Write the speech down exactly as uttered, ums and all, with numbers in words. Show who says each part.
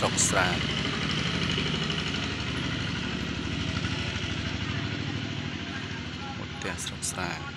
Speaker 1: ស្រុកស្រែផ្ទះស្រុកស្រែ